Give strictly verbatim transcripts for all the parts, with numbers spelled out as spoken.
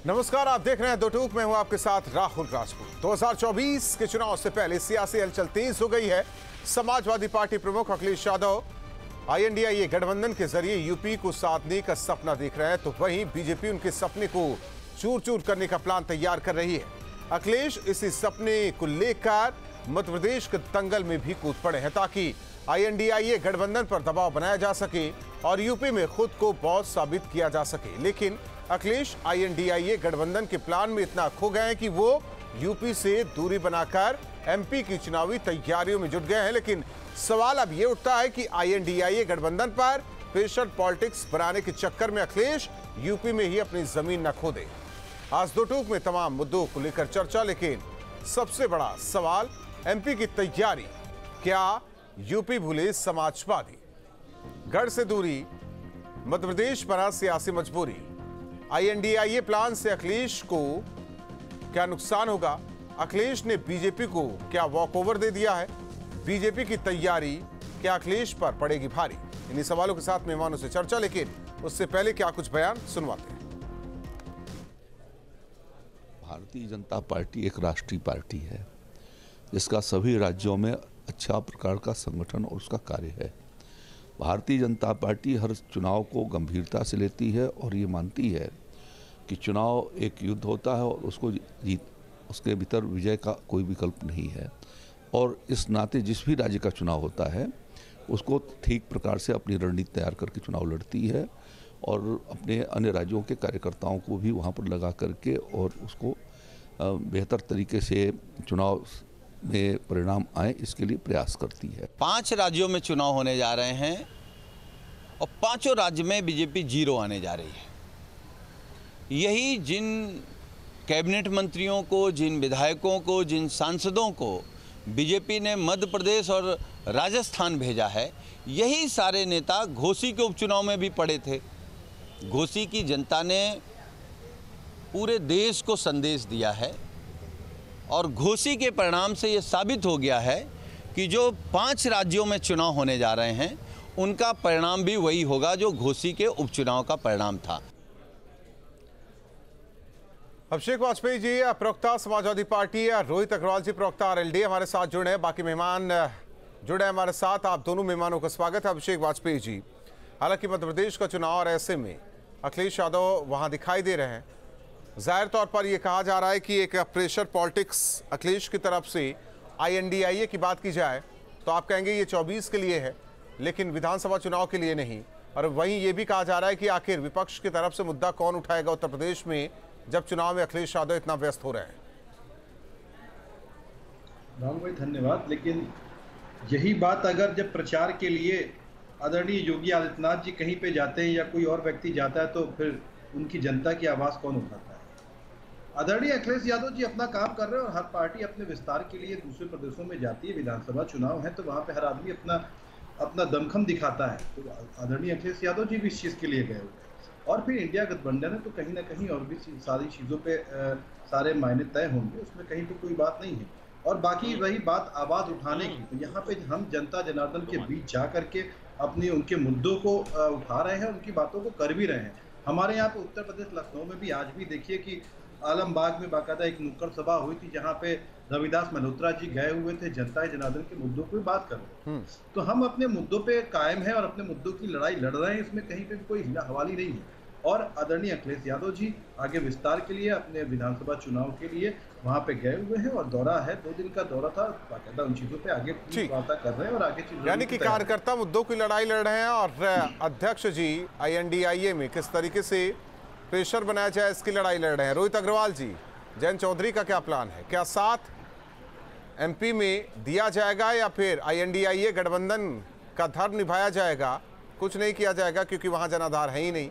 नमस्कार, आप देख रहे हैं दो टूक। मैं हूं आपके साथ राहुल राजपूत। दो हज़ार चौबीस के चुनाव से पहले सियासी हलचल तेज हो गई है। समाजवादी पार्टी प्रमुख अखिलेश यादव आईएनडीआईए गठबंधन के जरिए यूपी को साधने का सपना देख रहे हैं, तो वहीं बीजेपी उनके सपने को चूर चूर करने का प्लान तैयार कर रही है। अखिलेश इसी सपने को लेकर मध्य प्रदेश के दंगल में भी कूद पड़े हैं ताकि आईएनडीआईए गठबंधन पर दबाव बनाया जा सके और यूपी में खुद को बॉस साबित किया जा सके। लेकिन अखिलेश आईएनडीआईए गठबंधन के प्लान में इतना खो गए हैं कि वो यूपी से दूरी बनाकर एमपी की चुनावी तैयारियों में जुट गए हैं। लेकिन सवाल अब ये उठता है कि आईएनडीआईए गठबंधन पर प्रेशर पॉलिटिक्स बनाने के चक्कर में अखिलेश यूपी में ही अपनी जमीन न खो दे। आज दो टूक में तमाम मुद्दों को लेकर चर्चा, लेकिन सबसे बड़ा सवाल एमपी की तैयारी। क्या यूपी भूले समाजवादी? गढ़ से दूरी, मध्य प्रदेश बना सियासी मजबूरी। आईएनडीआईए प्लान से अखिलेश को क्या नुकसान होगा? अखिलेश ने बीजेपी को क्या वॉकओवर दे दिया है? बीजेपी की तैयारी क्या अखिलेश पर पड़ेगी भारी? इन्हीं सवालों के साथ मेहमानों से चर्चा, लेकिन उससे पहले क्या कुछ बयान सुनवाते हैं। भारतीय जनता पार्टी एक राष्ट्रीय पार्टी है जिसका सभी राज्यों में अच्छा प्रकार का संगठन और उसका कार्य है। भारतीय जनता पार्टी हर चुनाव को गंभीरता से लेती है और ये मानती है कि चुनाव एक युद्ध होता है और उसको जीत उसके भीतर विजय का कोई विकल्प नहीं है। और इस नाते जिस भी राज्य का चुनाव होता है उसको ठीक प्रकार से अपनी रणनीति तैयार करके चुनाव लड़ती है और अपने अन्य राज्यों के कार्यकर्ताओं को भी वहाँ पर लगा करके और उसको बेहतर तरीके से चुनाव में परिणाम आए इसके लिए प्रयास करती है। पांच राज्यों में चुनाव होने जा रहे हैं और पांचों राज्य में बीजेपी जीरो आने जा रही है। यही जिन कैबिनेट मंत्रियों को, जिन विधायकों को, जिन सांसदों को बीजेपी ने मध्य प्रदेश और राजस्थान भेजा है, यही सारे नेता घोसी के उपचुनाव में भी पड़े थे। घोसी की जनता ने पूरे देश को संदेश दिया है और घोसी के परिणाम से ये साबित हो गया है कि जो पांच राज्यों में चुनाव होने जा रहे हैं उनका परिणाम भी वही होगा जो घोसी के उपचुनाव का परिणाम था। अभिषेक वाजपेयी जी प्रवक्ता समाजवादी पार्टी, रोहित अग्रवाल जी प्रवक्ता आरएलडी हमारे साथ जुड़े हैं, बाकी मेहमान जुड़े हैं हमारे साथ। आप दोनों मेहमानों का स्वागत है। अभिषेक वाजपेयी जी, हालांकि मध्य प्रदेश का चुनाव और ऐसे में अखिलेश यादव वहां दिखाई दे रहे हैं, जाहिर तौर पर यह कहा जा रहा है कि एक प्रेशर पॉलिटिक्स अखिलेश की तरफ से आईएनडीआईए की बात की जाए तो आप कहेंगे ये चौबीस के लिए है लेकिन विधानसभा चुनाव के लिए नहीं। और वहीं ये भी कहा जा रहा है कि आखिर विपक्ष की तरफ से मुद्दा कौन उठाएगा उत्तर प्रदेश में जब चुनाव में अखिलेश यादव इतना व्यस्त हो रहे हैं। राहुल भाई धन्यवाद। लेकिन यही बात अगर जब प्रचार के लिए आदरणीय योगी आदित्यनाथ जी कहीं पे जाते हैं या कोई और व्यक्ति जाता है तो फिर उनकी जनता की आवाज़ कौन उठाता है? आदरणीय अखिलेश यादव जी अपना काम कर रहे हैं और हर पार्टी अपने विस्तार के लिए दूसरे प्रदेशों में जाती है। विधानसभा चुनाव है तो वहाँ पे हर आदमी अपना अपना दमखम दिखाता है। तो आदरणीय अखिलेश यादव जी भी इस चीज़ के लिए गए हुए हैं और फिर इंडिया गठबंधन है तो कहीं ना कहीं और भी सारी चीज़ों पे आ, सारे मायने तय होंगे, उसमें कहीं पे कोई बात नहीं है। और बाकी वही बात आवाज़ उठाने की, तो यहाँ पे हम जनता जनार्दन के बीच जा करके अपने उनके मुद्दों को उठा रहे हैं, उनकी बातों को कर भी रहे हैं। हमारे यहाँ पे उत्तर प्रदेश लखनऊ में भी आज भी देखिए कि आलमबाग में बाकायदा एक नुक्कड़ सभा हुई थी जहाँ पे रविदास मल्होत्रा जी गए हुए थे, जनता जनार्दन के मुद्दों की बात कर रहे हैं। तो हम अपने मुद्दों पे कायम है और अपने मुद्दों की लड़ाई लड़ रहे हैं, इसमें कहीं पे भी कोई हवाली नहीं है। और आदरणीय अखिलेश यादव जी आगे विस्तार के लिए अपने विधानसभा चुनाव के लिए वहाँ पे गए हुए हैं और दौरा है, दो दिन का दौरा था, बाकायदा उन चीजों पे आगे वार्ता कर रहे हैं और आगे चीजों यानी कि कार्यकर्ता मुद्दों की लड़ाई लड़ रहे हैं। और अध्यक्ष जी आईएनडीआईए में किस तरीके से प्रेशर बनाया जाए इसकी लड़ाई लड़ रहे हैं। रोहित अग्रवाल जी, जयंत चौधरी का क्या प्लान है? क्या साथ एमपी में दिया जाएगा या फिर आईएनडीआईए गठबंधन का धर्म निभाया जाएगा, कुछ नहीं किया जाएगा क्योंकि वहां जनाधार है ही नहीं?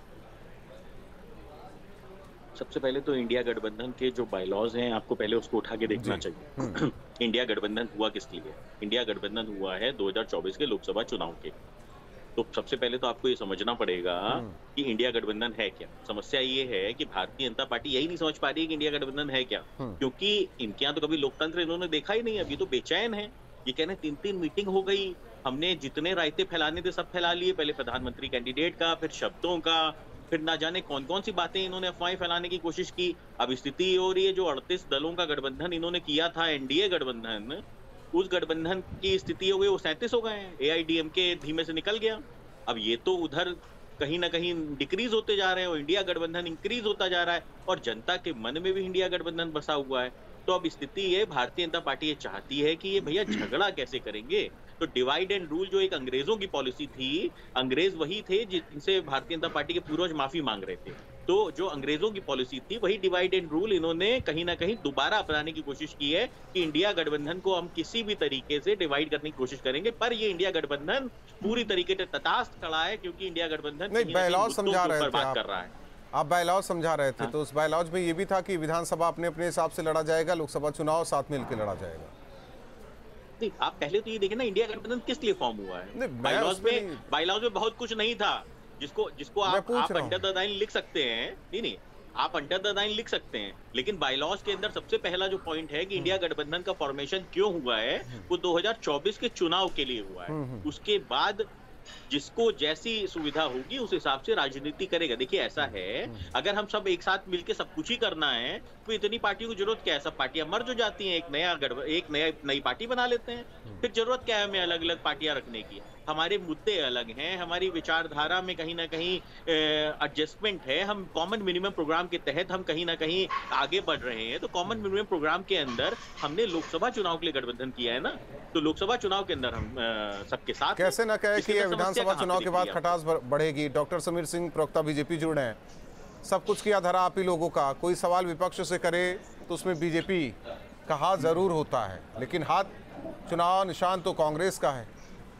सबसे पहले तो इंडिया गठबंधन के जो बायलॉज हैं आपको पहले उसको उठा के देखना चाहिए। इंडिया गठबंधन हुआ किसके लिए? इंडिया गठबंधन हुआ है दो हज़ार चौबीस के लोकसभा चुनाव के। तो सबसे पहले तो आपको ये समझना पड़ेगा कि इंडिया गठबंधन है क्या। समस्या ये है कि भारतीय जनता पार्टी यही नहीं समझ पा रही है कि इंडिया गठबंधन है क्या, क्योंकि इनके यहाँ तो कभी लोकतंत्र इन्होंने देखा ही नहीं। अभी तो बेचैन है, ये कहने तीन तीन मीटिंग हो गई, हमने जितने रायते फैलाने थे सब फैला लिए, पहले प्रधानमंत्री कैंडिडेट का, फिर शब्दों का, फिर ना जाने कौन कौन सी बातें इन्होंने अफवाहें फैलाने की कोशिश की। अब स्थिति ये हो रही है, जो अड़तीस दलों का गठबंधन इन्होंने किया था, एनडीए गठबंधन, उस गठबंधन की स्थिति हो गई वो सैंतीस हो गए हैं। एआईडीएमके धीमे से निकल गया। अब ये तो उधर कहीं ना कहीं डिक्रीज होते जा रहे हैं और इंडिया गठबंधन इंक्रीज होता जा रहा है, और जनता के मन में भी इंडिया गठबंधन बसा हुआ है। तो अब स्थिति ये, भारतीय जनता पार्टी ये चाहती है कि ये भैया झगड़ा कैसे करेंगे। तो डिवाइड एंड रूल जो एक अंग्रेजों की पॉलिसी थी, अंग्रेज वही थे जिनसे भारतीय जनता पार्टी के पूर्वज माफी मांग रहे थे। तो जो अंग्रेजों की पॉलिसी थी वही डिवाइड एंड रूल इन्होंने कहीं ना कहीं दोबारा अपनाने की कोशिश की है कि इंडिया गठबंधन को हम किसी भी तरीके से डिवाइड करने की कोशिश करेंगे। पर ये इंडिया गठबंधन पूरी तरीके से तटस्थ खड़ा है, क्योंकि इंडिया गठबंधन नहीं, बायलॉज समझा रहे थे बात कर रहा है। आप बायलॉज समझा रहे थे, तो उस बायलॉज में ये भी था कि विधानसभा अपने अपने हिसाब से लड़ा जाएगा, लोकसभा चुनाव साथ मिलकर लड़ा जाएगा। नहीं, आप पहले तो ये देखें ना, इंडिया गठबंधन किस लिए फॉर्म हुआ है। बायलॉज में बायलॉज में बहुत कुछ नहीं था जिसको जिसको आप, आप अंडर द लाइन लिख सकते हैं। नहीं नहीं आप अंडर द लाइन लिख सकते हैं, लेकिन बायलॉज के अंदर सबसे पहला जो पॉइंट है कि इंडिया गठबंधन का फॉर्मेशन क्यों हुआ है, वो दो हज़ार चौबीस के चुनाव के लिए हुआ है। उसके बाद जिसको जैसी सुविधा होगी उस हिसाब से राजनीति करेगा। देखिए ऐसा है, अगर हम सब एक साथ मिलके सब कुछ ही करना है तो इतनी पार्टियों की जरूरत क्या है। सब पार्टियां मर्ज हो जाती हैं, एक नया गढ़ एक नया नई पार्टी बना लेते हैं। फिर जरूरत क्या है हमें अलग अलग पार्टियां रखने की। हमारे मुद्दे अलग हैं, हमारी विचारधारा में कहीं ना कहीं एडजस्टमेंट है। हम कॉमन मिनिमम प्रोग्राम के तहत हम कहीं ना कहीं आगे बढ़ रहे हैं। तो कॉमन मिनिमम प्रोग्राम के अंदर हमने लोकसभा चुनाव के लिए गठबंधन किया है ना, तो लोकसभा चुनाव के अंदर हम सबके साथ कैसे ना कहे कि विधानसभा चुनाव के बाद खटास बढ़ेगी। डॉक्टर समीर सिंह, प्रवक्ता बीजेपी, जुड़ रहे हैं। सब कुछ किया धरा आप ही लोगों का, कोई सवाल विपक्ष से करे तो उसमें बीजेपी का हाथ जरूर होता है, लेकिन हाथ चुनाव निशान तो कांग्रेस का है।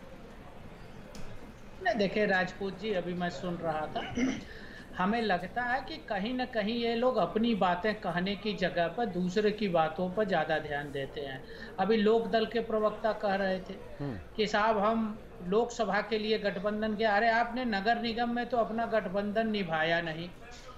नहीं देखिए राजपूत जी, अभी मैं सुन रहा था, हमें लगता है कि कहीं ना कहीं ये लोग अपनी बातें कहने की जगह पर दूसरे की बातों पर ज़्यादा ध्यान देते हैं। अभी लोक दल के प्रवक्ता कह रहे थे कि साहब हम लोकसभा के लिए गठबंधन किया। अरे आपने नगर निगम में तो अपना गठबंधन निभाया नहीं।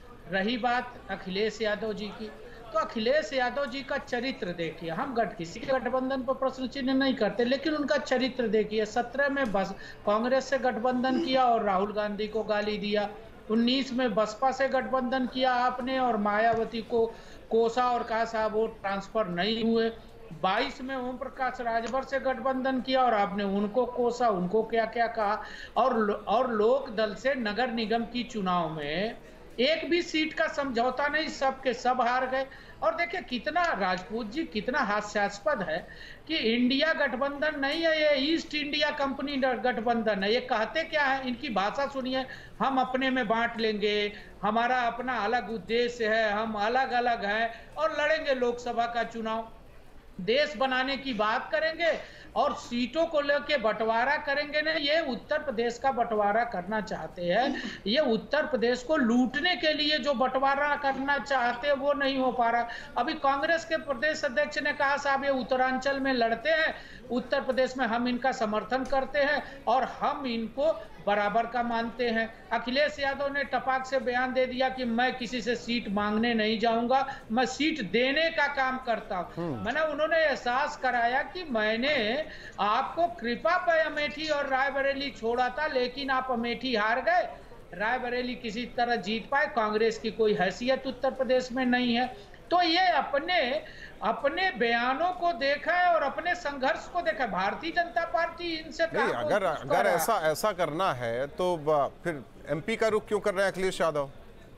रही बात अखिलेश यादव जी की, तो अखिलेश यादव जी का चरित्र देखिए। हम गठ किसी के गठबंधन पर प्रश्न चिन्ह नहीं करते, लेकिन उनका चरित्र देखिए। सत्रह में बस कांग्रेस से गठबंधन किया और राहुल गांधी को गाली दिया। उन्नीस में बसपा से गठबंधन किया आपने और मायावती को कोसा और कहा साहब वो ट्रांसफर नहीं हुए। बाईस में ओम प्रकाश राजभर से गठबंधन किया और आपने उनको कोसा, उनको क्या क्या कहा। और और लोक दल से नगर निगम की चुनाव में एक भी सीट का समझौता नहीं, सब के सब हार गए। और देखिए कितना राजपूत जी, कितना हास्यास्पद है कि इंडिया गठबंधन नहीं है, ये ईस्ट इंडिया कंपनी गठबंधन है। ये कहते क्या है, इनकी भाषा सुनिए, हम अपने में बांट लेंगे, हमारा अपना अलग उद्देश्य है, हम अलग अलग हैं और लड़ेंगे लोकसभा का चुनाव। देश बनाने की बात करेंगे और सीटों को लेके बंटवारा करेंगे। ना, ये उत्तर प्रदेश का बंटवारा करना चाहते हैं। ये उत्तर प्रदेश को लूटने के लिए जो बंटवारा करना चाहते हैं वो नहीं हो पा रहा। अभी कांग्रेस के प्रदेश अध्यक्ष ने कहा साहब ये उत्तरांचल में लड़ते हैं, उत्तर प्रदेश में हम इनका समर्थन करते हैं और हम इनको बराबर का मानते हैं। अखिलेश यादव ने टपाक से बयान दे दिया कि मैं किसी से सीट मांगने नहीं जाऊंगा, मैं सीट देने का काम करता हूं। मैंने उन्होंने एहसास कराया कि मैंने आपको कृपा पे अमेठी और रायबरेली छोड़ा था, लेकिन आप अमेठी हार गए, रायबरेली किसी तरह जीत पाए। कांग्रेस की कोई हैसियत उत्तर प्रदेश में नहीं है। तो ये अपने अपने बयानों को देखा है और अपने संघर्ष को देखा। भारतीय जनता पार्टी इनसे नहीं, अगर अगर ऐसा ऐसा करना है तो फिर एमपी का रुख क्यों कर रहे हैं अखिलेश यादव?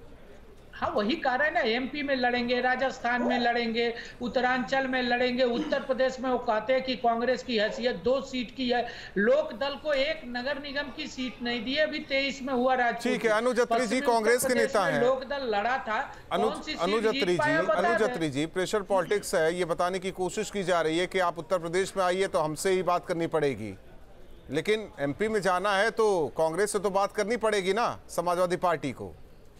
हाँ वही कह रहे हैं ना, एमपी में लड़ेंगे, राजस्थान में लड़ेंगे, उत्तरांचल में लड़ेंगे। उत्तर प्रदेश में वो कहते हैं कि कांग्रेस की हैसियत दो सीट की है। लोक दल को एक नगर निगम की सीट नहीं दी, अभी तेईस में हुआ राजपूत। ठीक है, अनुजत्री जी कांग्रेस के नेता हैं। लोक दल लड़ा था, अनुजत्री जी अनुजत्री जी प्रेशर पॉलिटिक्स है, ये बताने की कोशिश की जा रही है कि आप उत्तर प्रदेश में आइए तो हमसे ही बात करनी पड़ेगी, लेकिन एमपी में जाना है तो कांग्रेस से तो बात करनी पड़ेगी ना, समाजवादी पार्टी को।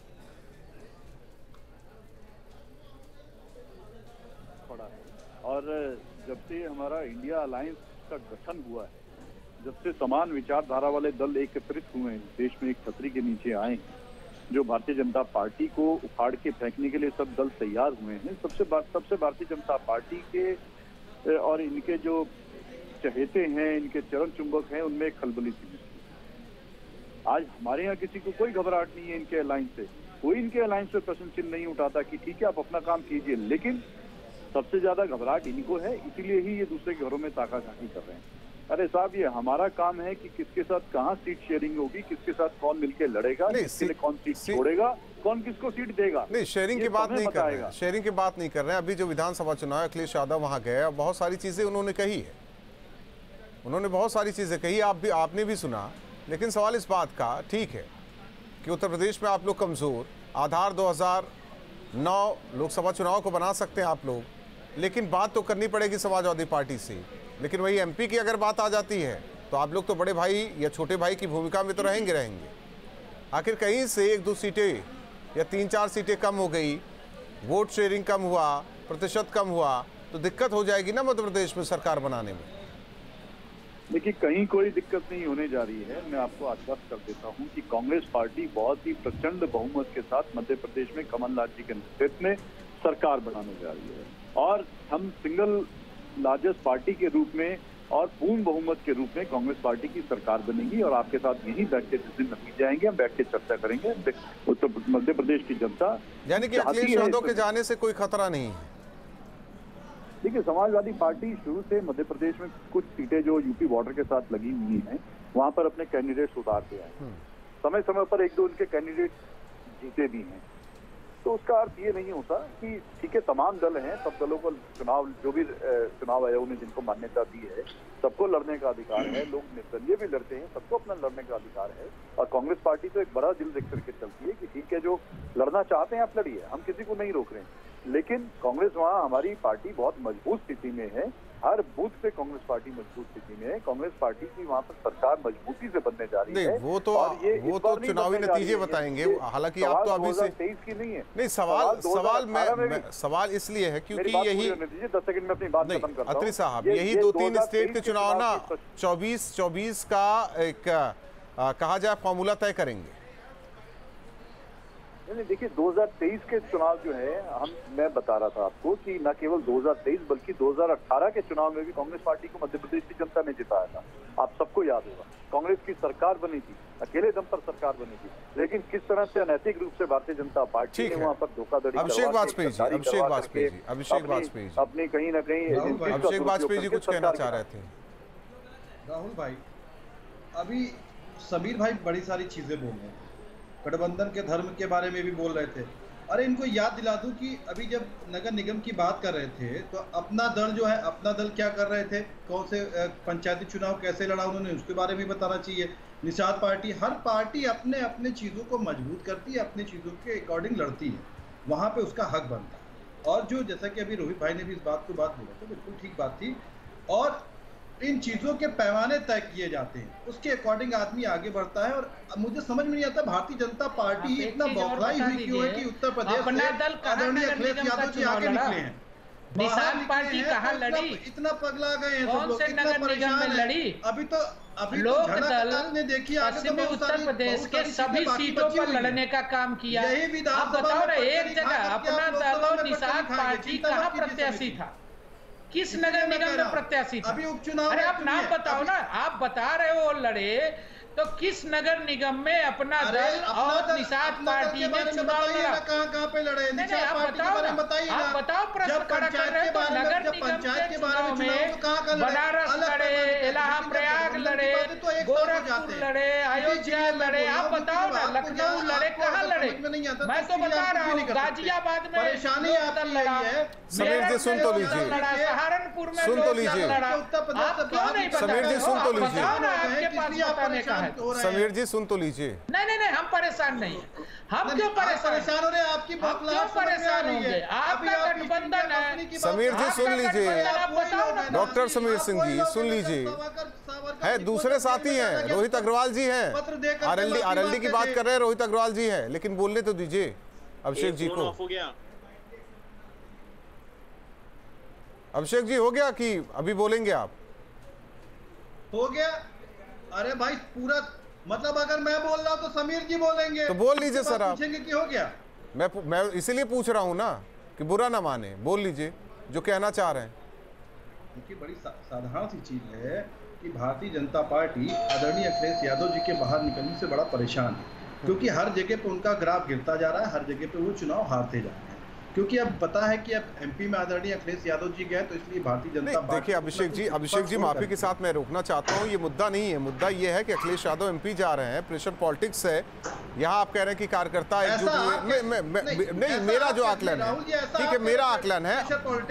और जब से हमारा इंडिया अलायंस का गठन हुआ है, जब से समान विचारधारा वाले दल एकत्रित हुए हैं, देश में एक छतरी के नीचे आए हैं, जो भारतीय जनता पार्टी को उखाड़ के फेंकने के लिए सब दल तैयार हुए हैं, सबसे सबसे भारतीय जनता पार्टी के और इनके जो चहेते हैं, इनके चरण चुंबक हैं, उनमें एक खलबली सी। आज हमारे यहाँ किसी को कोई घबराहट नहीं है इनके अलायंस से, कोई इनके अलायंस पे प्रश्न चिन्ह नहीं उठाता कि ठीक है आप अपना काम कीजिए, लेकिन सबसे ज्यादा घबराहट इनको है, इसीलिए ही ये दूसरे के घरों में ताका झांकी कर रहे हैं। अरे साहब, ये हमारा काम है कि किसके साथ कहाँ सीट शेयरिंग होगी, किसके साथ कौन मिलकर लड़ेगा, किसके लिए कौन सीट छोड़ेगा, कौन किसको सीट देगा। नहीं, शेयरिंग की बात नहीं कर रहे हैं, शेयरिंग की बात नहीं कर रहे हैं। अभी जो विधानसभा चुनाव अखिलेश यादव वहां गए, बहुत सारी चीजें उन्होंने कही है, उन्होंने बहुत सारी चीजें कही, आप भी आपने भी सुना। लेकिन सवाल इस बात का, ठीक है कि उत्तर प्रदेश में आप लोग कमजोर, आधार दो हज़ार नौ लोकसभा चुनाव को बना सकते हैं आप लोग, लेकिन बात तो करनी पड़ेगी समाजवादी पार्टी से। लेकिन वही एमपी की अगर बात आ जाती है तो आप लोग तो बड़े भाई या छोटे भाई की भूमिका में तो रहेंगे रहेंगे आखिर कहीं से एक दो सीटें या तीन चार सीटें कम हो गई, वोट शेयरिंग कम हुआ, प्रतिशत कम हुआ, तो दिक्कत हो जाएगी ना मध्य प्रदेश में सरकार बनाने में। देखिए, कहीं कोई दिक्कत नहीं होने जा रही है। मैं आपको आश्वस्त कर देता हूं कि कांग्रेस पार्टी बहुत ही प्रचंड बहुमत के साथ मध्य प्रदेश में कमलनाथ जी के नेतृत्व में सरकार बनाने जा रही है, और हम सिंगल लार्जेस्ट पार्टी के रूप में और पूर्ण बहुमत के रूप में कांग्रेस पार्टी की सरकार बनेगी। और आपके साथ यही बैठ के जिस दिन नतीजे आएंगे हम बैठ के चर्चा करेंगे। उत्तर मध्य प्रदेश की जनता, यानी कि अखिलेश यादव के जाने से कोई खतरा नहीं है। देखिए, समाजवादी पार्टी शुरू से मध्य प्रदेश में कुछ सीटें जो यूपी बॉर्डर के साथ लगी हुई हैं, वहां पर अपने कैंडिडेट्स उतारते आए, समय समय पर एक दो उनके कैंडिडेट जीते भी हैं। तो उसका अर्थ ये नहीं होता कि ठीक है तमाम दल हैं, सब दलों को चुनाव, जो भी चुनाव आयोग ने जिनको मान्यता दी है, सबको लड़ने का अधिकार है। लोग निर्दलीय भी लड़ते हैं, सबको अपना लड़ने का अधिकार है। और कांग्रेस पार्टी तो एक बड़ा दिल देख करके चलती है कि ठीक है, जो लड़ना चाहते हैं आप लड़िए, हम किसी को नहीं रोक रहे हैं। लेकिन कांग्रेस वहाँ, हमारी पार्टी बहुत मजबूत स्थिति में है, हर बूथ पे कांग्रेस पार्टी मजबूत स्थिति में है। कांग्रेस पार्टी की वहाँ पर सरकार मजबूती से बनने जा रही है। वो तो वो तो चुनावी नतीजे बताएंगे, हालांकि आप तो अभी से तेईस की नहीं है। नहीं, सवाल सवाल मैं सवाल इसलिए है क्योंकि यही दस सेकंड में अपनी बात खत्म करता हूं। अत्री साहब, यही दो तीन स्टेट के चुनाव ना चौबीस चौबीस का एक कहा जाए फॉर्मूला तय करेंगे। नहीं, देखिए, दो हज़ार तेईस के चुनाव जो है, हम मैं बता रहा था आपको कि न केवल दो हज़ार तेईस बल्कि दो हज़ार अठारह के चुनाव में भी कांग्रेस पार्टी को मध्य प्रदेश की जनता ने जिताया था। आप सबको याद होगा, कांग्रेस की सरकार बनी थी, अकेले दम पर सरकार बनी थी, लेकिन किस तरह से अनैतिक रूप से भारतीय जनता पार्टी ने वहाँ पर धोखाधड़ी, अभिषेक वाजपेयी जी अभिषेक वाजपेयी जी अभिषेक वाजपेयी जी अपनी कहीं ना कहीं अभिषेक वाजपेयी जी कुछ कहना चाह रहे थे। राहुल भाई, अभी समीर भाई बड़ी सारी चीजें बोल रहे हैं, गठबंधन के धर्म के बारे में भी बोल रहे थे। अरे इनको याद दिला दूं कि अभी जब नगर निगम की बात कर रहे थे तो अपना दल जो है, अपना दल क्या कर रहे थे, कौन से पंचायती चुनाव कैसे लड़ा उन्होंने, उसके बारे में बताना चाहिए। निषाद पार्टी, हर पार्टी अपने अपने चीज़ों को मजबूत करती है, अपनी चीज़ों के अकॉर्डिंग लड़ती है, वहाँ पे उसका हक बनता है। और जो जैसा कि अभी रोहित भाई ने भी इस बात को बात बोला था, बिल्कुल ठीक बात थी। और इन चीजों के पैमाने तय किए जाते हैं, उसके अकॉर्डिंग आदमी आगे बढ़ता है। और मुझे समझ में नहीं आता भारतीय जनता पार्टी इतना बौखलाई हुई क्यों है कि उत्तर प्रदेश अपना दल आदरणीय अखिलेश यादव जी आगे निकले हैं, निषाद पार्टी कहाँ लड़ी, इतना पगला गए हैं, कौन से नगर निगम में लड़ी। अभी तो अभी लोक दल ने देखी आगे तो उत्तर प्रदेश के सभी सीटों पर लड़ने का काम किया। आप बताओ ना, एक जगह अपना दल और निषाद पार्टी कहाँ प्रत्याशी था, किस नगर निगम में प्रत्याशी था? अभी उपचुनाव, अरे आप नाम बताओ ना, आप बता रहे हो लड़े, तो किस नगर निगम में अपना दल और निषाद पार्टी ने चुनाव लड़ा? कहाँ कहाँ पे लड़े? निषाद पार्टी के बारे में बताइए। आप बताओ, प्रश्न खड़ा कर रहे हो तो नगर निगम के चुनाव में बनारस लड़े, इलाहाबाद प्रयाग लड़े, गोरखपुर लड़े, अयोध्या लड़े, आप बताओ ना, लखनऊ लड़े, कहाँ लड़े? मैं तो बता रहा हूँ, गाजियाबाद में परेशानी दल लड़ा है। समीर जी सुन तो लीजिए, सहारनपुर में सुन तो लीजिए, आप क्यों नहीं बता समीर जी सुन तो लीजिए, आपके पास बताने का है। समीर जी सुन तो लीजिए। नहीं नहीं नहीं, हम परेशान नहीं है। हम क्यों परेशान हो रहे हैं? आपकी हम क्यों परेशान होंगे? आपका गठबंधन है। समीर जी सुन लीजिए, डॉक्टर समीर सिंह जी सुन लीजिए, है दूसरे साथी हैं, रोहित अग्रवाल जी हैं, आरएलडी आरएलडी की बात कर रहे हैं, रोहित अग्रवाल जी हैं, लेकिन बोलने तो दीजिए अभिषेक जी को। अभिषेक जी हो गया कि अभी बोलेंगे आप? हो गया। अरे भाई पूरा मतलब अगर मैं बोल रहा हूं तो समीर जी बोलेंगे, तो बोल लीजिए सर। आप पूछेंगे कि हो गया। मैं मैं इसीलिए पूछ रहा हूं ना कि बुरा ना माने, बोल लीजिए जो कहना चाह रहे हैं। देखिए बड़ी सा, साधारण सी चीज है कि भारतीय जनता पार्टी आदरणीय अखिलेश यादव जी के बाहर निकलने से बड़ा परेशान है, क्योंकि हर जगह पे उनका ग्राफ गिरता जा रहा है, हर जगह पे वो चुनाव हारते जा रहे हैं। क्योंकि अब पता है कि अब एमपी में आदरणीय अखिलेश यादव जी गए, तो इसलिए भारतीय जनता पार्टी। देखिए अभिषेक जी, अभिषेक जी माफी के साथ मैं रोकना चाहता हूँ, ये मुद्दा नहीं है। मुद्दा ये है कि अखिलेश यादव एमपी जा रहे हैं, प्रेशर पॉलिटिक्स है। यहाँ आप कह रहे हैं कि कार्यकर्ता एकजुट हुए। नहीं, मेरा जो आकलन है, ठीक है, मेरा आकलन है,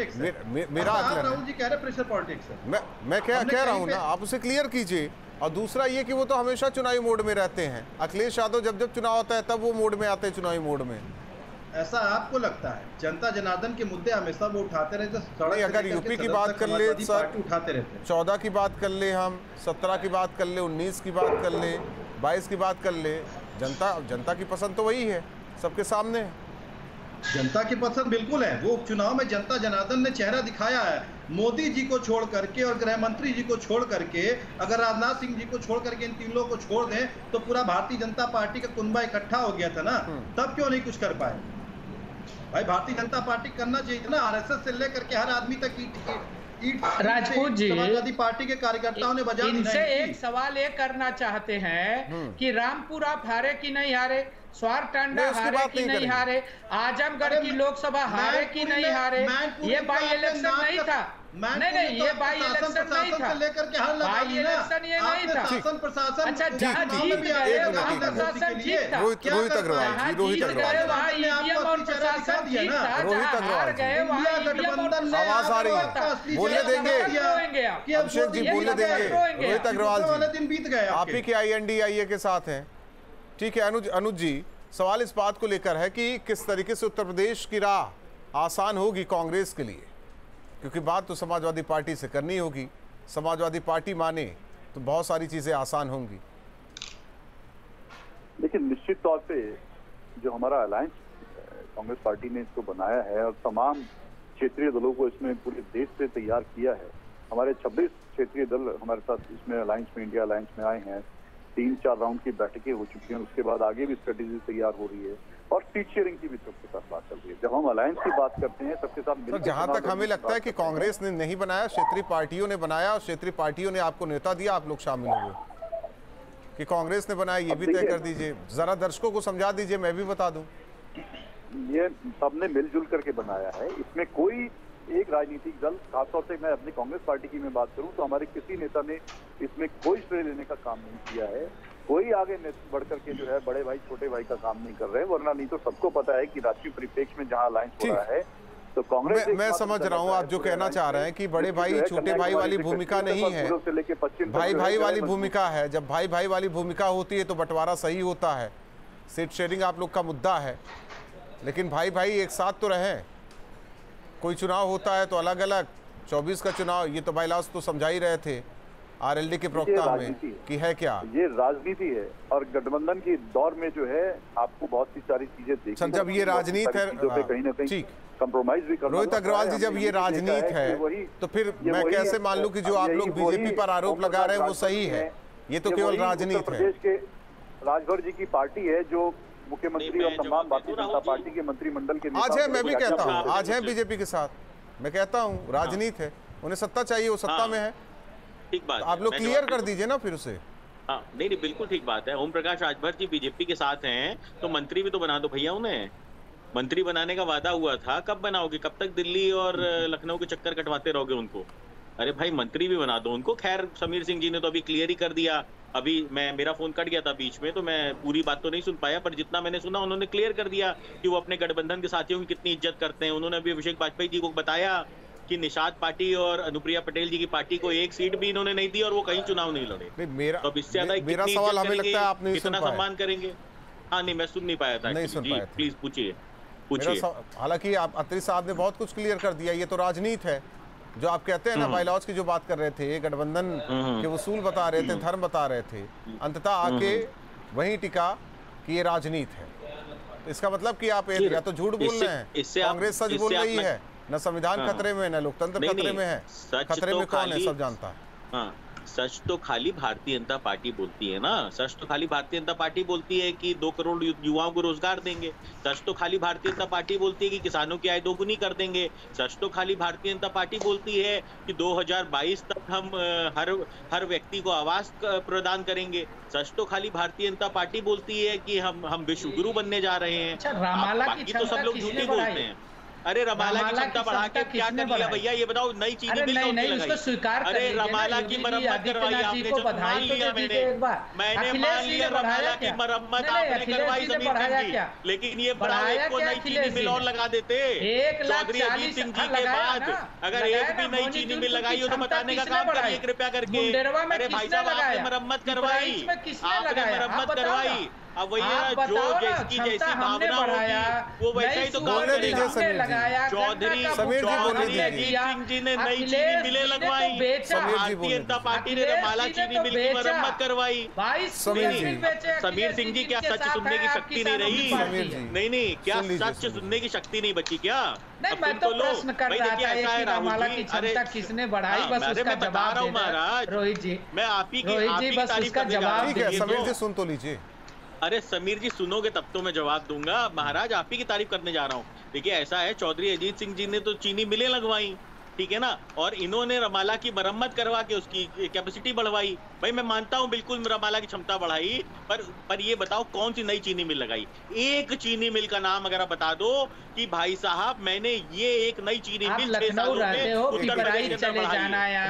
मेरा आकलन राहुल जी कह रहे प्रेशर पॉलिटिक्स है। मैं मैं कह कह रहा हूँ ना, आप उसे क्लियर कीजिए। और दूसरा ये कि वो तो हमेशा चुनावी मोड में रहते हैं। अखिलेश यादव जब जब चुनाव होता है तब वो मोड में आते हैं, चुनावी मोड में। ऐसा आपको लगता है? जनता जनार्दन के मुद्दे हमेशा वो उठाते रहते हैं। अगर यूपी की बात कर ले सर, उठाते रहते हैं। चौदह की बात कर ले, हम सत्रह की बात कर ले, उन्नीस की बात कर ले, बाईस की बात कर ले, जनता जनता की पसंद तो वही है, सबके सामने है। जनता की पसंद बिल्कुल है। वो चुनाव में जनता जनार्दन ने चेहरा दिखाया है। मोदी जी को छोड़ करके और गृह मंत्री जी को छोड़ करके, अगर राजनाथ सिंह जी को छोड़ करके इन तीन लोगों को छोड़ दें तो पूरा भारतीय जनता पार्टी का कुनबा इकट्ठा हो गया था ना। तब क्यों नहीं कुछ कर पाए? भाई भारतीय जनता पार्टी करना चाहिए ना। आरएसएस से लेकर के हर आदमी तक ईट ईट राजपूत जी, समाजवादी पार्टी के कार्यकर्ताओं ने बजा दी। इनसे एक सवाल ये करना चाहते हैं कि रामपुर आप हारे कि नहीं हारे, स्वार टांडा हारे कि नहीं हारे, आजमगढ़ की लोकसभा हारे कि नहीं हारे। ये बाई इलेक्शन नहीं था। नहीं नहीं, ये बाई इलेक्शन नहीं था। बाई इलेक्शन ये नहीं था। अच्छा, जहाँ जीत गए वहाँ प्रशासन ठीक था। रोहित अग्रवाल जी, रोहित अग्रवाल वहाँ ईवीएम और प्रशासन ठीक था। जहाँ हार गए वहाँ ईवीएम और आवाज आ रही है, बोलने देंगे अभिषेक जी, बोलने देंगे। रोहित अग्रवाल जी, दिन बीत गए, आप ही के आई एन डी आई ए के साथ हैं, ठीक है। अनुज अनुज जी, सवाल इस बात को लेकर है कि किस तरीके से उत्तर प्रदेश की राह आसान होगी कांग्रेस के लिए, क्योंकि बात तो समाजवादी पार्टी से करनी होगी। समाजवादी पार्टी माने तो बहुत सारी चीजें आसान होंगी। लेकिन निश्चित तौर पे जो हमारा अलायंस कांग्रेस पार्टी ने इसको बनाया है और तमाम क्षेत्रीय दलों को इसमें पूरे देश से तैयार किया है। हमारे छब्बीस क्षेत्रीय दल हमारे साथ इसमें अलायंस में, इंडिया अलायंस में आए हैं। तीन चार राउंड की बैठकें हो चुकी हैं, उसके बाद आगे भी स्ट्रेटेजी तैयार हो रही है और सीट शेयरिंग की भी सबके साथ बात चल रही है। जब हम अलायंस की बात करते हैं सबके साथ तो जहां तक हमें लगता है कि कांग्रेस ने नहीं बनाया, क्षेत्रीय पार्टियों ने बनाया, और क्षेत्रीय पार्टियों ने आपको नेता दिया, आप लोग शामिल हुए कि कांग्रेस ने बनाया, ये भी तय कर दीजिए। जरा दर्शकों को समझा दीजिए, मैं भी बता दूं। ये सबने मिलजुल करके बनाया है, इसमें कोई एक राजनीतिक दल, खासतौर से मैं अपनी कांग्रेस पार्टी की मैं बात करूं तो हमारे किसी नेता ने इसमें कोई श्रेय लेने का काम नहीं किया है। कोई आगे बढ़ करके जो है बड़े भाई छोटे भाई का काम नहीं कर रहे, वरना नहीं तो सबको पता है कि राष्ट्रीय परिप्रेक्ष्य में जहां अलायंस हो रहा है तो कांग्रेस। मैं, मैं समझ रहा हूं आप जो कहना चाह रहे हैं कि बड़े भाई छोटे भाई वाली भूमिका नहीं है, भाई भाई वाली भूमिका है। जब भाई भाई वाली भूमिका होती है तो बंटवारा सही होता है, सीट शेयरिंग आप लोग का मुद्दा है। लेकिन भाई भाई एक साथ तो रहें। कोई चुनाव होता है तो अलग अलग, चौबीस का चुनाव, ये तो बाईलास तो समझा ही रहे थे आरएलडी के प्रवक्ता में कि है क्या, ये राजनीति है। और गठबंधन के दौर में जो है आपको बहुत सी सारी चीजें देखनी, जब ये राजनीति है, कहीं ना कहीं कंप्रोमाइज भी करना। रोहित अग्रवाल जी, जब ये राजनीति है तो फिर मैं कैसे मान लूं कि जो आप लोग बीजेपी पर आरोप लगा रहे हैं वो सही है? ये तो केवल राजनीति है। प्रदेश के राजभर जी की पार्टी है जो मुख्यमंत्री और तमाम भारतीय जनता पार्टी के मंत्रिमंडल के आज है, मैं भी कहता हूँ आज है बीजेपी के साथ, मैं कहता हूँ राजनीति है, उन्हें सत्ता चाहिए, वो सत्ता में है। ठीक बात, आप लोग क्लियर कर दीजिए ना फिर उसे। हाँ, नहीं नहीं, बिल्कुल ठीक बात है। ओम प्रकाश राजभर जी बीजेपी के साथ हैं तो मंत्री भी तो बना दो भैया उन्हें। मंत्री बनाने का वादा हुआ था, कब बनाओगे? कब तक दिल्ली और लखनऊ के चक्कर कटवाते रहोगे उनको? अरे भाई मंत्री भी बना दो उनको। खैर समीर सिंह जी ने तो अभी क्लियर ही कर दिया। अभी मैं मेरा फोन कट गया था बीच में तो मैं पूरी बात तो नहीं सुन पाया, पर जितना मैंने सुना उन्होंने क्लियर कर दिया कि वो अपने गठबंधन के साथियों की कितनी इज्जत करते हैं। उन्होंने अभी अभिषेक वाजपेयी जी को बताया कि निषाद पार्टी और अनुप्रिया पटेल जी की पार्टी को एक सीट भी इन्होंने नहीं दी और वो कहीं चुनाव नहीं लड़े। नहीं, मेरा तो इससे ज्यादा मेरा सवाल हमें लगता है आप नहीं सुन कितना पाए। सम्मान करेंगे? हाँ नहीं, मैं सुन नहीं पाया था। नहीं सुन जी पाए थे। प्लीज पूछिए पूछिए। हालांकि आप अत्री साहब ने बहुत कुछ क्लियर कर दिया। ये तो राजनीति है जो आप कहते हैं ना, बाईलॉज की जो बात कर रहे थे, गठबंधन के वसूल बता रहे थे, धर्म बता रहे थे, अंततः आके वहीं टिका कि ये राजनीति है। तो इसका मतलब कि आप या तो झूठ बोल रहे हैं, कांग्रेस सच बोल रही है, न संविधान खतरे में, न लोकतंत्र खतरे में है। खतरे में कौन है सब जानता है। हाँ, सच तो खाली भारतीय जनता पार्टी बोलती है ना। सच तो खाली भारतीय जनता पार्टी बोलती है कि दो करोड़ युवाओं को रोजगार देंगे। सच तो खाली भारतीय जनता पार्टी बोलती है कि किसानों की आय दोगुनी कर देंगे। सच तो खाली भारतीय जनता पार्टी बोलती है कि दो हज़ार बाईस तक हम हर हर व्यक्ति को आवास प्रदान करेंगे। सच तो खाली भारतीय जनता पार्टी बोलती है कि हम हम विश्व गुरु बनने जा रहे हैं। अच्छा, रामाला की बाकी तो सब लोग झूठी बोलते हैं। अरे रमाला की क्षमता बढ़ा के क्या कर लिया भैया, ये बताओ। नई चीनी मिल कौन सी लगाई? अरे रमाला की मरम्मत करवाई आपने, मान लिया मैंने मैंने मान लिया रमाला की मरम्मत आपने करवाई समीर सिंह जी, लेकिन ये बताओ एक को नई चीनी मिल और लगा देते चौधरी अजीत सिंह जी के बाद। अगर एक भी नई चीनी मिल लगाई हो तो बताने का काम करिए कृपया करके। अरे भाई साहब आपने मरम्मत करवाई, आपने मरम्मत करवाई। अब वही है जो जिसकी जैसी भावना होगी वो वैसा ही तो काम करेगा। चौधरी चौधरी अजीत सिंह जी ने नई चीनी मिलें लगवाई, भारतीय जनता पार्टी ने रमाला चीनी मिल की मरम्मत करवाई। समीर सिंह जी, क्या सच सुनने की शक्ति नहीं रही? नहीं नहीं, क्या सच सुनने की शक्ति नहीं बची क्या? नहीं, मैं तो प्रश्न कर रहा था कि रमाला की क्षमता किसने बढ़ाई, बस उसका जवाब दे महाराज। रोहित जी, मैं आप ही रोहित जी बस उसका जवाब दीजिए। समीर जी सुन तो लीजिए। अरे समीर जी सुनोगे तब तो मैं जवाब दूंगा। महाराज आप ही की तारीफ करने जा रहा हूँ। देखिए ऐसा है, चौधरी अजीत सिंह जी ने तो चीनी मिलें लगवाई, ठीक है ना, और इन्होंने रमाला की मरम्मत करवा के उसकी कैपेसिटी बढ़वाई। भाई मैं मानता हूं बिल्कुल रमाला की क्षमता बढ़ाई, पर पर ये बताओ कौन सी नई चीनी मिल लगाई? एक चीनी मिल का नाम अगर आप बता दो कि भाई साहब मैंने ये एक नई चीनी मिल छह सालों में उत्तर प्रदेश के अंदर बढ़ाई।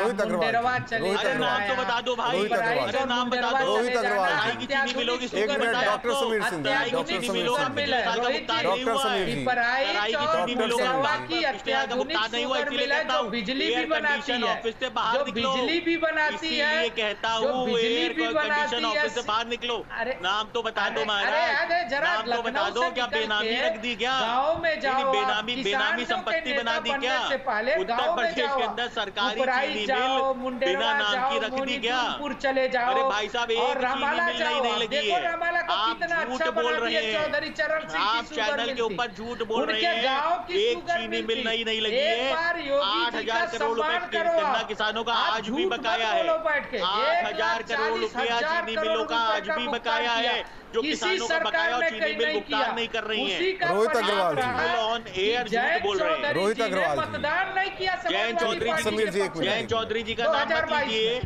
अरे नाम तो बता दो भाई, अरे नाम बता दो। अत्याई की चीनी मिलों की सूची बताओ। अत्याई की चीनी मिलों का पिछले साल का भुगतान नहीं हुआ है। अत्याई की चीनी मिलों का पिछले साल का भुगतान नहीं हुआ, इसलिए कहता हूँ बिजली भी बनाती है, ऑफिस से बाहर निकलो। बिजली भी बनाती है, ये कहता हूँ एयर कंडीशन ऑफिस से बाहर निकलो। नाम तो बता दो महाराज, नाम तो बता दो। क्या बेनामी रख दी क्या? गाँव में जाओ, बेनामी बेनामी संपत्ति बना दी क्या? उत्तर प्रदेश के अंदर सरकारी चीनी मिल बिना नाम की रख दी क्या? चले जाओ। अरे भाई साहब एक चीनी मिल नहीं, नहीं लगी है। आप झूठ बोल रहे हैं, आप चैनल के ऊपर झूठ बोल रहे हैं। एक चीनी मिल नहीं नहीं लगी है। आठ हजार करोड़ रुपए गन्ना किसानों का आज भी बकाया है। आठ हजार करोड़ रुपया चीनी मिलों का आज भी बकाया है, जो किसानों का बकाया और चीनी मिल भुगतान नहीं कर रही हैं। रोहित अग्रवाल जी ऑन एयर झूठ बोल रहे हैं। रोहित अग्रवाल जी, मतदान नहीं किया। जयंत चौधरी जी, समीर जी, जयंत चौधरी जी का नाम मत लीजिए।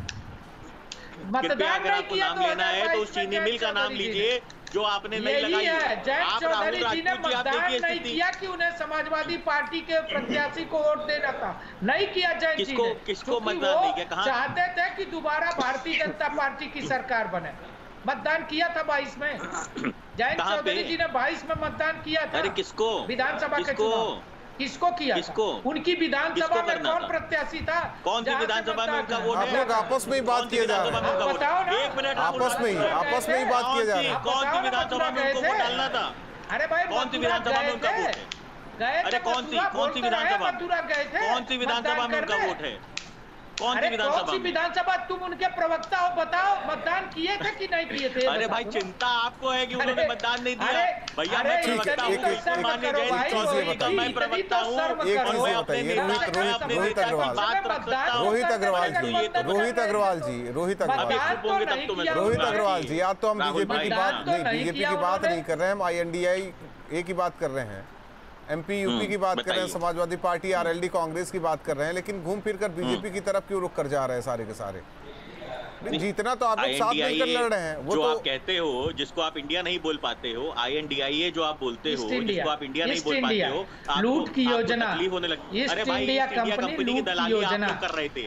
कृपया अगर आपको नाम लेना है तो उस चीनी मिल का नाम लीजिए जो आपने नहीं लगाई है। जयंत चौधरी जी ने मतदान नहीं किया कि उन्हें समाजवादी पार्टी के प्रत्याशी को वोट देना था, नहीं किया जयंत जी ने। किसको मतदान नहीं किया? कहां चाहते थे कि दोबारा भारतीय जनता पार्टी की सरकार बने। मतदान किया था बाईस में, जयंत चौधरी जी ने बाईस में मतदान किया था। अरे किसको? विधानसभा के चुनाव किसको किया? किसको? उनकी विधानसभा में कौन प्रत्याशी था? कौन सी विधानसभा में उनका वोट है? आप लोग आपस में ही बात किए जा रहे हैं। बताओ ना, एक मिनट, आपस में ही आपस में ही बात किए जा रहे हैं। कौन सी विधानसभा में उनको वोट डालना था? अरे भाई कौन सी विधानसभा में उनका वोट है? गए? अरे कौन सी कौन सी विधानसभा? गए थे? कौन सी विधानसभा में उनका वोट है? कौन सी विधानसभा? विधानसभा तुम उनके प्रवक्ता हो, बताओ मतदान किए थे कि नहीं किए थे? अरे भाई चिंता आपको है कि उन्होंने मतदान नहीं दिया। भैया मैं प्रवक्ता हूँ, माननीय जयंत चौधरी जी का मैं प्रवक्ता हूँ और मैं अपने नेता अपने नेता की बात रख सकता हूँ। रोहित अग्रवाल जी, रोहित अग्रवाल जी, रोहित अग्रवाल रोहित अग्रवाल जी, आज तो हम बीजेपी की बात नहीं बीजेपी की बात नहीं कर रहे हैं, हम आई एन डी आई ए की बात कर रहे हैं, एमपी यूपी की बात कर रहे हैं, समाजवादी पार्टी आरएलडी कांग्रेस की बात कर रहे हैं, लेकिन घूम फिर कर बीजेपी की तरफ क्यों रुक कर जा रहे हैं सारे के सारे? जीतना तो आप लोग साथ मिलकर लड़ रहे हैं। वो जो तो आप कहते हो, जिसको आप इंडिया नहीं बोल पाते हो, आई एन डी आई ए जो आप बोलते हो, जिसको आप इंडिया नहीं बोल पाते हो, लूट की योजना, तकलीफ होने लगती। अरे भाई इंडिया कंपनी की दलाली आप लोग कर रहे थे।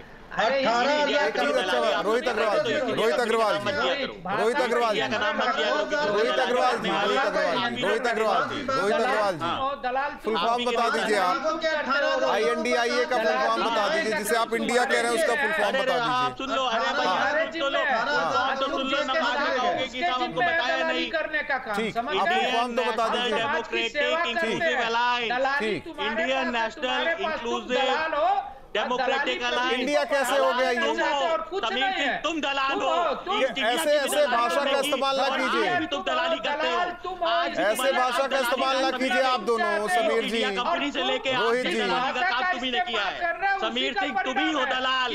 रोहित अग्रवाल जी, रोहित अग्रवाल जी, रोहित अग्रवाल जी, रोहित अग्रवाल जी, रोहित अग्रवाल जी, रोहित अग्रवाल जी, फुल फॉर्म बता दीजिए आप। आई एन डी आई ए का फुल फॉर्म बता दीजिए, जिसे आप इंडिया कह रहे हैं उसका फुल फॉर्म बता दीजिए। सुन लो, अरे भाई सुन लो, तो सुन लो, ना बाद में कहोगे कि साहब हमको बताया नहीं। ठीक, आप फुल फॉर्म तो बता दीजिए। Democratic inclusive alliance, Indian national inclusive democratic alliance. India कैसे हो गया ये? समीर सिंह तुम दलाल हो। ऐसे ऐसे भाषा का इस्तेमाल ना कीजिए, तुम दलाली करते हो। आज ऐसे भाषा का इस्तेमाल ना कीजिए आप दोनों। समीर जी, कंपनी से लेके रोहित जी, दलाली का काम तुम्ही ने किया है। समीर सिंह तुम ही हो दलाल,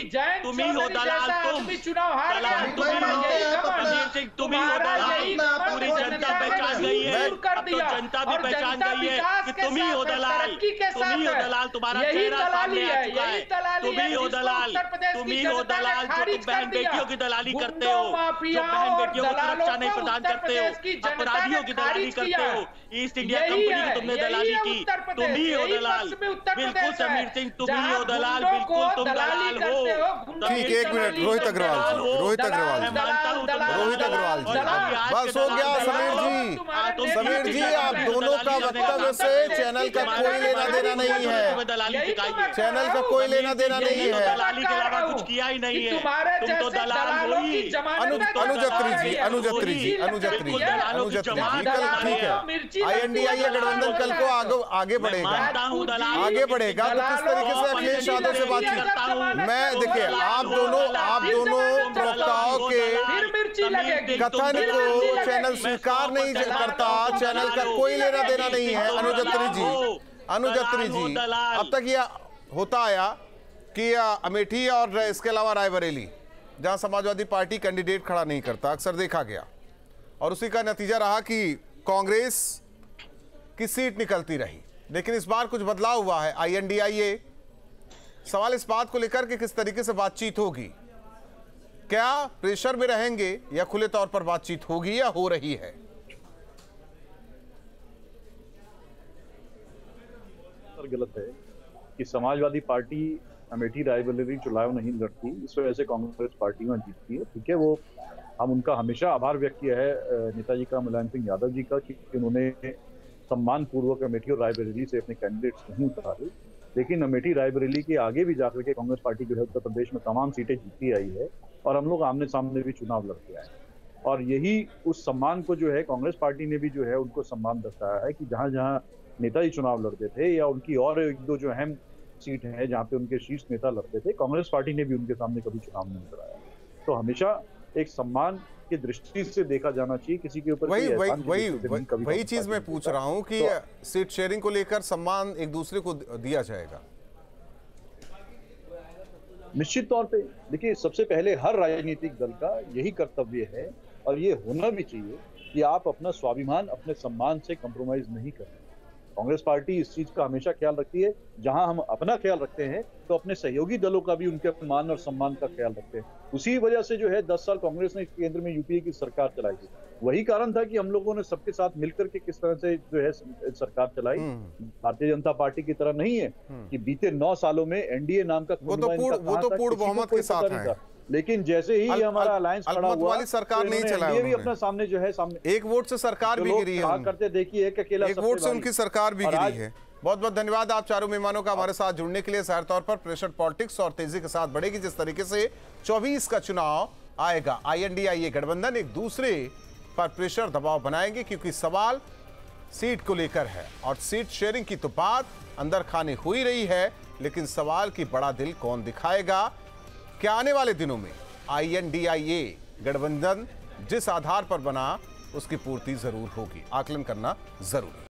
तुम ही हो दलाल, तुम दलाल तुम ही हो, रणधीर सिंह तुम ही हो दलाल। पूरी जनता पहचान गई है, अब तो जनता भी पहचान गई है कि तुम ही हो दलाल, तुम ही हो दलाल। तुम्हारा चेहरा सामने आ चुका है, तुम ही हो दलाल, तुम ही हो दलाल जो तुम बहन बेटियों की दलाली करते हो, जो बहन बेटियों को सुरक्षा नहीं प्रदान करते हो, अपराधियों की दलाली करते हो, ईस्ट इंडिया कंपनी की तुमने दलाली की, तुम ही हो दलाल। बिल्कुल समीर सिंह तुम ही हो दलाल, बिल्कुल तुम दलाल हो। ठीक, एक मिनट रोहित अग्रवाल जी, रोहित अग्रवाल जी, रोहित अग्रवाल जी, बस हो गया समीर जी। समीर जी, आप दोनों का वक्तव्य से चैनल का कोई लेना देना नहीं है, चैनल का कोई लेना देना नहीं है। दलाली के अलावा कुछ किया ही नहीं है, तुम तो दलाल हो ही। अनुजत्री जी, अनुजत्री जी, अनुजत्री जी, अनुजत्री जी, कल ठीक है, आई एन डी आई ए गठबंधन कल को आगे आगे बढ़ेगा, आगे बढ़ेगा तो किस तरीके से अखिलेश यादव से बातचीत। मैं देखिए, आप दोनों आप दोनों प्रवक्ताओं के कथन को चैनल स्वीकार नहीं करता, चैनल का कोई लेना देना नहीं है। अनुजत्री जी, अनुजत्री जी, अब तक यह होता आया कि अमेठी और इसके अलावा रायबरेली जहां समाजवादी पार्टी कैंडिडेट खड़ा नहीं करता, अक्सर देखा गया, और उसी का नतीजा रहा कि कांग्रेस की सीट निकलती रही। लेकिन इस बार कुछ बदलाव हुआ है, आई एन डी आई ए। सवाल इस बात को लेकर कि किस तरीके से बातचीत होगी, क्या प्रेशर में रहेंगे या खुले तौर पर बातचीत होगी या हो रही है? गलत है कि समाजवादी पार्टी अमेठी रायबरेली चुनाव नहीं लड़ती, इस वजह से कांग्रेस पार्टी में जीतती है। ठीक है, वो हम उनका हमेशा आभार व्यक्त किया है नेताजी का, मुलायम सिंह यादव जी का, कि उन्होंने सम्मान पूर्वक अमेठी और रायबरेली से अपने कैंडिडेट्स नहीं उतारे। लेकिन अमेठी रायबरेली के आगे भी जाकर के कांग्रेस पार्टी जो है उत्तर प्रदेश में तमाम सीटें जीती आई है, और हम लोग आमने सामने भी चुनाव लड़ते आए, और यही उस सम्मान को जो है कांग्रेस पार्टी ने भी जो है उनको सम्मान दर्शाया है कि जहां जहां नेताजी चुनाव लड़ते थे या उनकी और एक दो जो अहम सीट है जहां पे उनके शीर्ष नेता लड़ते थे, कांग्रेस पार्टी ने भी उनके सामने कभी चुनाव नहीं कराया। तो हमेशा एक सम्मान की दृष्टि से देखा जाना चाहिए, किसी के ऊपर वही वही वही वही चीज मैं पूछ रहा हूं कि तो, सीट शेयरिंग को लेकर सम्मान एक दूसरे को दिया जाएगा। निश्चित तौर पे देखिए, सबसे पहले हर राजनीतिक दल का यही कर्तव्य है, और ये होना भी चाहिए कि आप अपना स्वाभिमान, अपने सम्मान से कंप्रोमाइज नहीं करें। कांग्रेस पार्टी इस चीज का हमेशा ख्याल रखती है, जहां हम अपना ख्याल रखते हैं तो अपने सहयोगी दलों का भी उनके मान और सम्मान का ख्याल रखते हैं। उसी वजह से जो है दस साल कांग्रेस ने केंद्र में यूपीए की सरकार चलाई थी। वही कारण था कि हम लोगों ने सबके साथ मिलकर के किस तरह से जो है सरकार चलाई। भारतीय जनता पार्टी की तरह नहीं है कि बीते नौ सालों में एन डी ए नाम का वो तो पूर्ण वो तो पूर्ण बहुमत के साथ है, लेकिन जैसे ही अल, हमारा अलायंस खड़ा हुआ, वाली सरकार नहीं चलाई, ये भी अपना सामने जो है सामने एक वोट से सरकार भी गिरी है, करते देखिए एक अकेला एक वोट से उनकी सरकार भी गिरी है। बहुत बहुत धन्यवाद आप चारों मेहमानों का हमारे साथ जुड़ने के लिए। जाहिर तौर पर प्रेशर पॉलिटिक्स और तेजी के साथ बढ़ेगी जिस तरीके से चौबीस का चुनाव आएगा। आई एन डी आई ए गठबंधन एक दूसरे पर प्रेशर दबाव बनाएंगे, क्योंकि सवाल सीट को लेकर है, और सीट शेयरिंग की तो बात अंदर खाने हुई रही है, लेकिन सवाल की बड़ा दिल कौन दिखाएगा? क्या आने वाले दिनों में आई एन डी आई ए गठबंधन जिस आधार पर बना उसकी पूर्ति जरूर होगी, आकलन करना जरूरी।